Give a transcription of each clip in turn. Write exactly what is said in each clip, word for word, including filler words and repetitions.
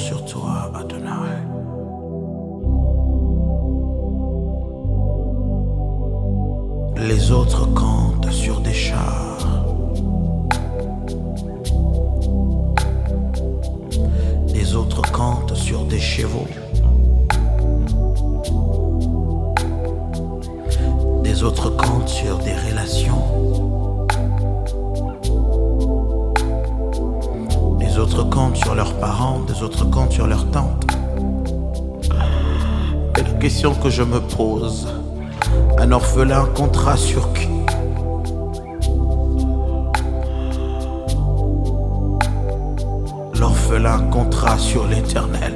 sur toi, Adonai. Les autres campent sur des chars. Les autres campent sur des chevaux. Les autres campent sur des relations. Les autres campent sur leurs parents, des autres campent sur leurs tantes. Et la question que je me pose, un orphelin comptera sur qui? L'orphelin comptera sur l'Éternel,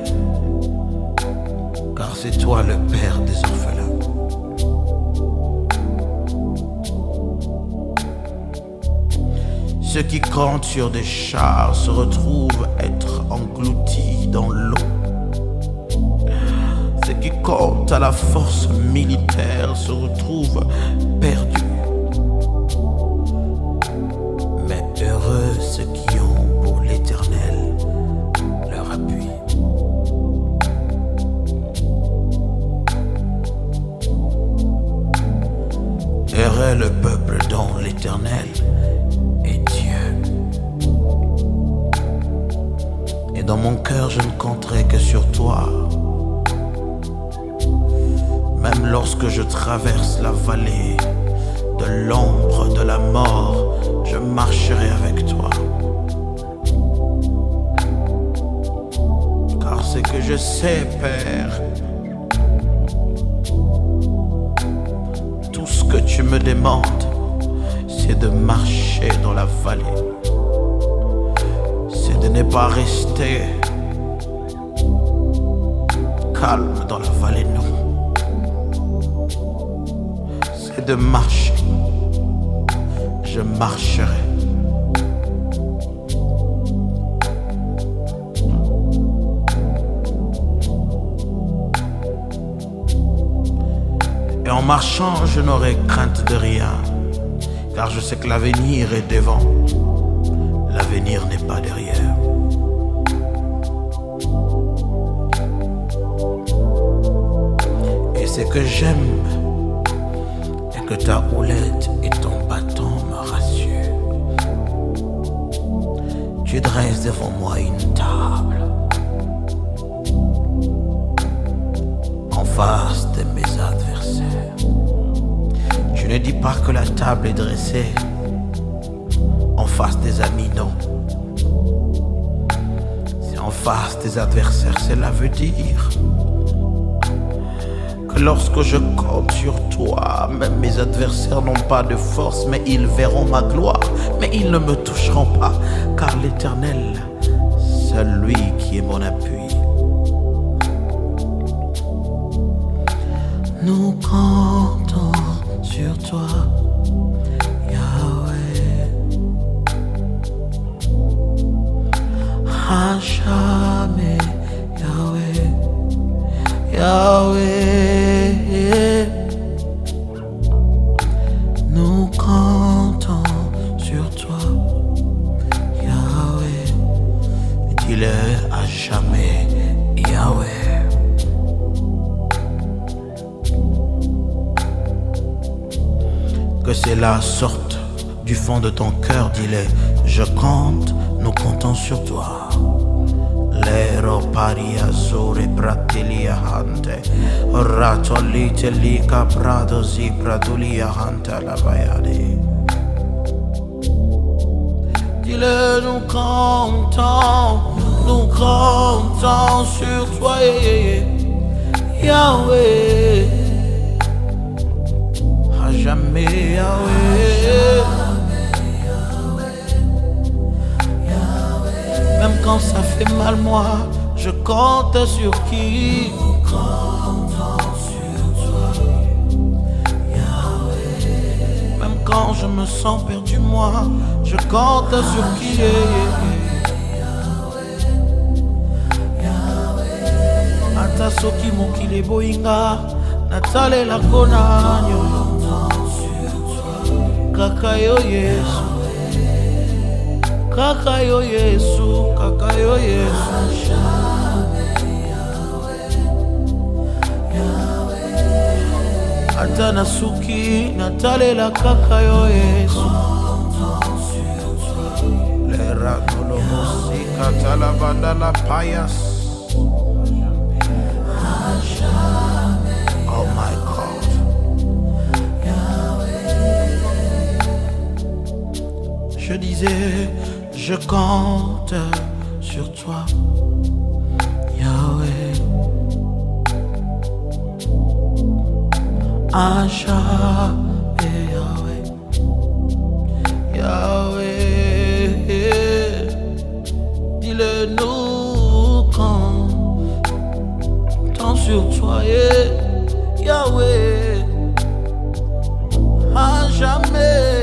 car c'est toi le Père des orphelins. Ceux qui comptent sur des chars se retrouvent être engloutis dans l'eau. Ceux qui comptent à la force militaire se retrouvent perdus. Mais heureux ceux qui ont pour l'Éternel leur appui. Heureux le peuple dont l'Éternel est Dieu. Et dans mon cœur je ne compterai que sur toi. Même lorsque je traverse la vallée de l'ombre de la mort, je marcherai avec toi. Car ce que je sais, Père, tout ce que tu me demandes, c'est de marcher dans la vallée. C'est de ne pas rester calme dans la vallée, non. De marcher, je marcherai. Et en marchant, je n'aurai crainte de rien, car je sais que l'avenir est devant, l'avenir n'est pas derrière. Et ce que j'aime, que ta houlette et ton bâton me rassurent. Tu dresses devant moi une table en face de mes adversaires. Tu ne dis pas que la table est dressée en face des amis, non. C'est en face des adversaires, cela veut dire lorsque je compte sur toi, même mes adversaires n'ont pas de force, mais ils verront ma gloire, mais ils ne me toucheront pas, car l'Éternel, c'est lui qui est mon appui. Nous comptons sur toi, Yahweh, à jamais, Yahweh, Yahweh. Nous comptons sur toi, Yahweh. Dis-le à jamais, Yahweh. Que cela sorte du fond de ton cœur, dis-le. Je compte, nous comptons sur toi. Lero paria zure bratelia hante, ratolite lika prado zi pradulia hante la bayade. Dis-le, nous comptons, nous comptons sur toi, Yahweh. À jamais, Yahweh. Même quand ça fait mal, moi, je compte sur qui? Nous comptons sur toi, Yahweh. Même quand je me sens perdu, moi, je compte sur qui? Ata soki mokili boinga, natale la konanyo. Kaka yo Yesu. Kaka yo Yesu, kaka yo Yesu. ata nasuki natalela kaka yo Yesu lera nolo musika talabanda la payas. Oh my God, je disais je compte sur toi Yahweh. À jamais Yahweh, Yahweh, dis-le nous quand tant sur toi Yahweh, à jamais.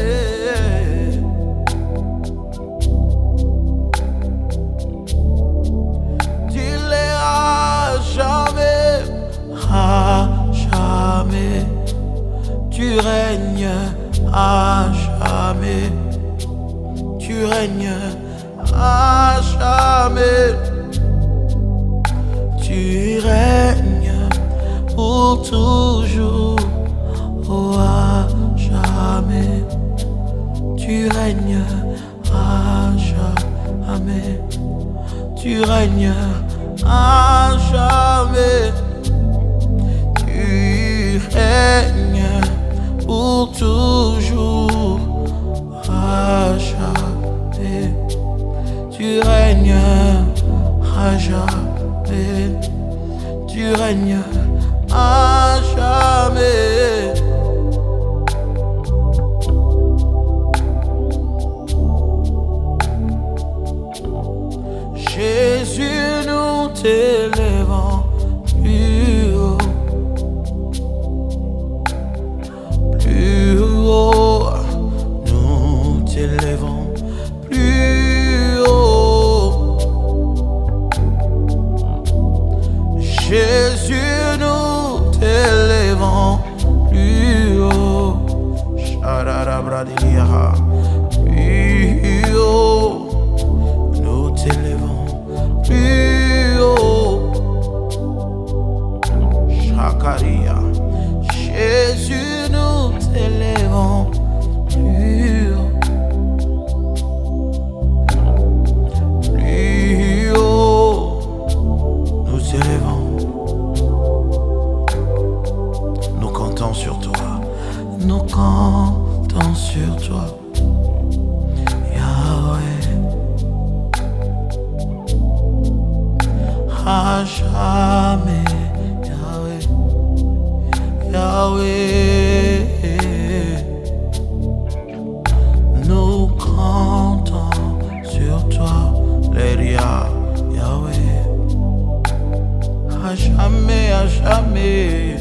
Dis-le à jamais, à jamais. Tu règnes à jamais, tu règnes à jamais, tu règnes pour toujours, oh à jamais, tu règnes à jamais, tu règnes à jamais, tu règnes pour toujours, à jamais, tu règnes à jamais, tu règnes à jamais. Jésus, nous t'élèvons plus haut. Nous t'élèvons plus haut. Jésus, nous t'élèvons plus haut. Shararabradilia. Plus haut. Nous t'élèvons plus haut. Shakaria. Jésus, nous t'élèvons plus haut, plus haut, nous t'élèvons, nous comptons sur toi, nous comptons sur toi, Yahweh, à jamais. Yahweh, nous comptons sur toi, Léria, Yahweh, à jamais, à jamais,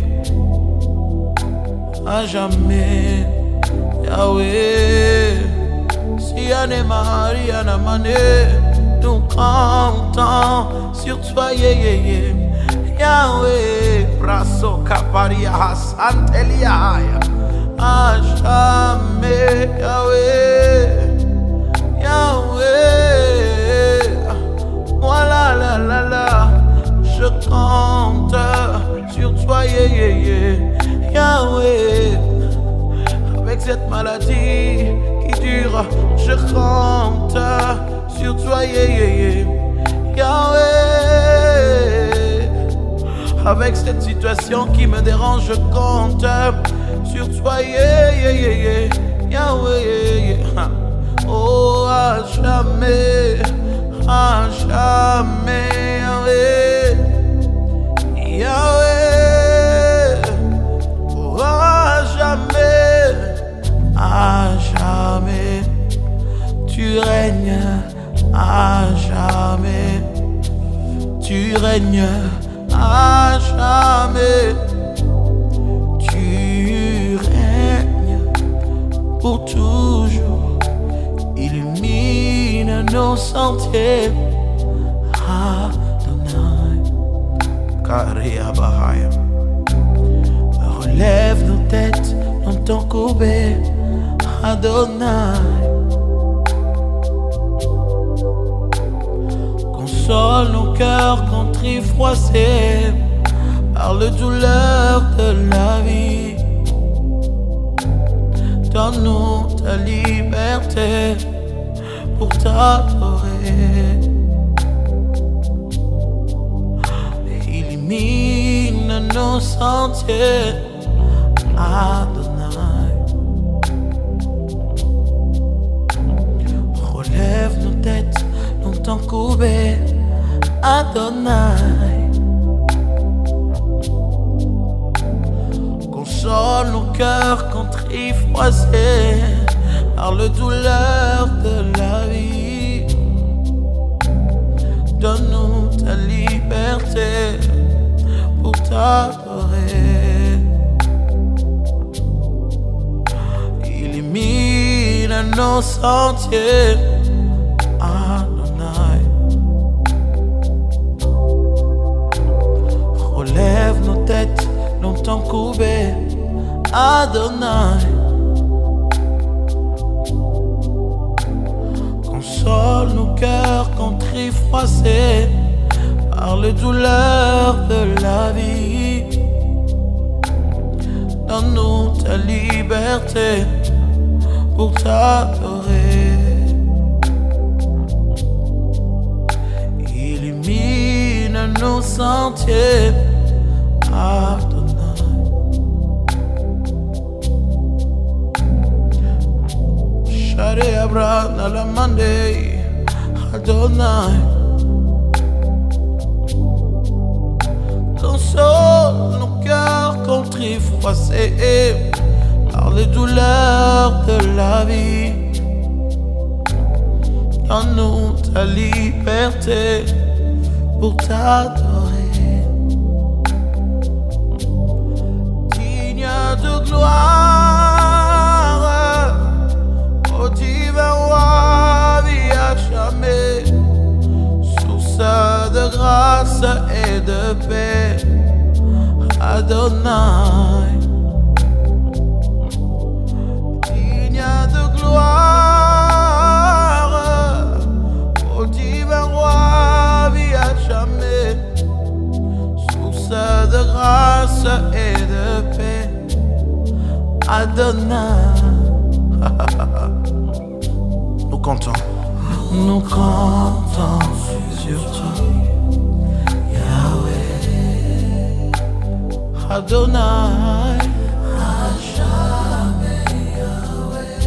à jamais, Yahweh, si Anne Maria n'a mané, nous comptons sur toi, yeah, yeah, yeah. Yahweh, brasso caparia santelia, à jamais, Yahweh, Yahweh, voilà la la la, je compte sur toi, yeah, yeah, yeah. Yahweh, avec cette maladie qui dure, je compte sur toi, yeah, yeah, yeah. Yahweh, avec cette situation qui me dérange, je compte sur toi, yeah, yeah, yeah, yeah. Yahweh, yeah, yeah. Oh, à jamais, à jamais, Yahweh, Yahweh, oh, à jamais, à jamais, tu règnes, à jamais, tu règnes. À jamais, tu règnes pour toujours, illumine nos sentiers, Adonai, Karia Bahaya. Relève nos têtes, dans ton courbé, Adonai. Console nos cœurs contrits, froissés par les douleurs de la vie. Donne-nous ta liberté pour t'adorer. Illumine nos sentiers, Adonai. Relève nos têtes longtemps courbées, Adonai. Console nos cœurs contris, froissés par le douleur de la vie. Donne-nous ta liberté pour t'adorer. Illumine nos sentiers, Adonai. Relève nos têtes longtemps courbées, Adonai. Console nos cœurs contris, froissés par les douleurs de la vie. Donne-nous ta liberté pour t'adorer. Illumine nos sentiers, Adonai. Share Abraham la Monday, Adonai. Console nos cœurs contris, froissés par les douleurs de la vie. Donne-nous ta liberté pour t'adorer. Digne de gloire, ô divin roi, vie à jamais, source de grâce et de paix, Adonai. Digne de gloire, ô divin roi, vie à jamais, source de grâce et de paix, Adonai. Nous comptons, nous comptons sur toi, Yahweh, Adonai, à jamais, Yahweh,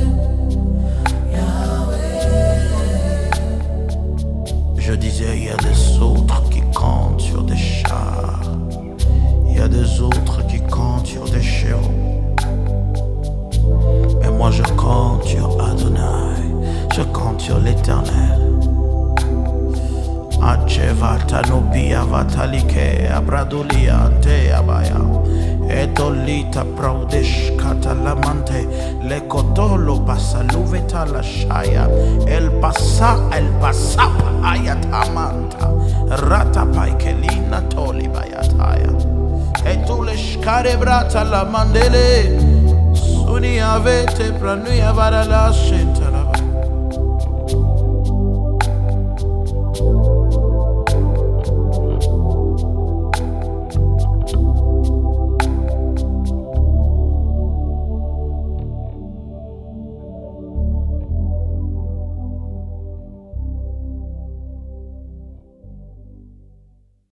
Yahweh. Je disais, il y a des autres qui comptent sur des chars, il y a des autres qui comptent sur des chevaux. Mais moi je compte sur Adonai, je compte sur l'Éternel. Acheva tanobia vatalike abradulia ante abaya etolita praudesh katalamante le kotolo basaluveta la shaya el pasa el pasapa ayatamanta rata paikelina toli bayataya etulesh karebrata la mandele suni avete pranuya varala shenta